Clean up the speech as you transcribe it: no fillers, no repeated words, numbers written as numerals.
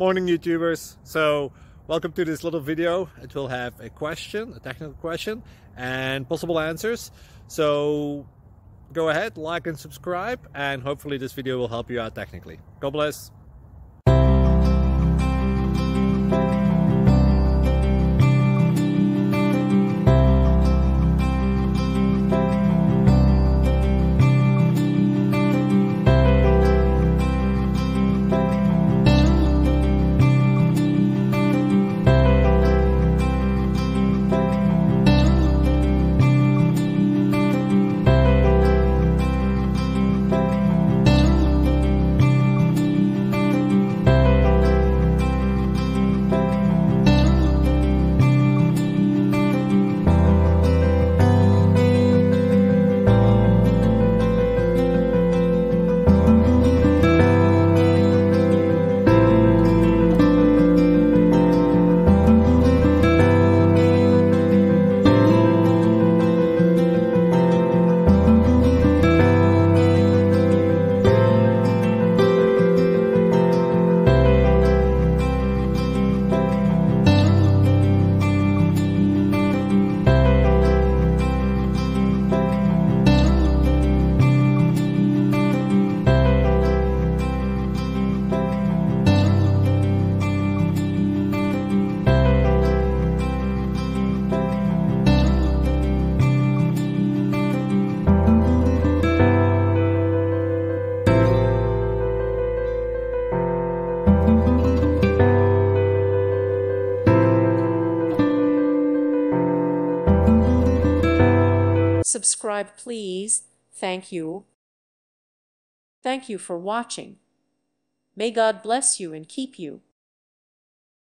Morning YouTubers. So welcome to this little video. It will have a question, a technical question, and possible answers. So go ahead, like and subscribe, and hopefully this video will help you out technically. God bless. Subscribe, please. Thank you. Thank you for watching. May God bless you and keep you.